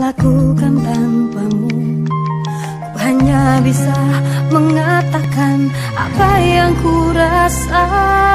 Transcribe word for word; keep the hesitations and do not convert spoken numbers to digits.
lakukan tanpamu. Ku hanya bisa mengatakan apa yang ku rasa.